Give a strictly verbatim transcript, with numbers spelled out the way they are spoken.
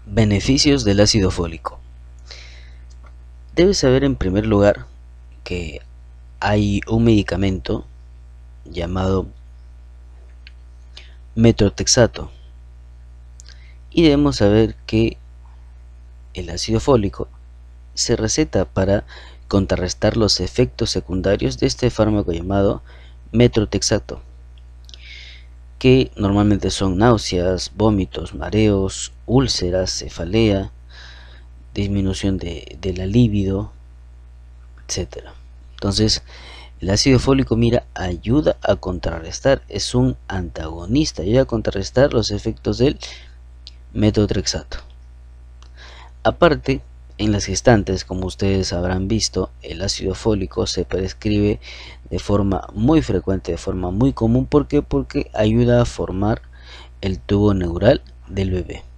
Beneficios del ácido fólico. Debes saber en primer lugar que hay un medicamento llamado metotrexato y debemos saber que el ácido fólico se receta para contrarrestar los efectos secundarios de este fármaco llamado metotrexato, que normalmente son náuseas, vómitos, mareos, úlceras, cefalea, disminución de, de la libido, etcétera. Entonces, el ácido fólico, mira, ayuda a contrarrestar, es un antagonista, ayuda a contrarrestar los efectos del metotrexato. Aparte, en las gestantes, como ustedes habrán visto, el ácido fólico se prescribe de forma muy frecuente, de forma muy común. ¿Por qué? Porque ayuda a formar el tubo neural del bebé.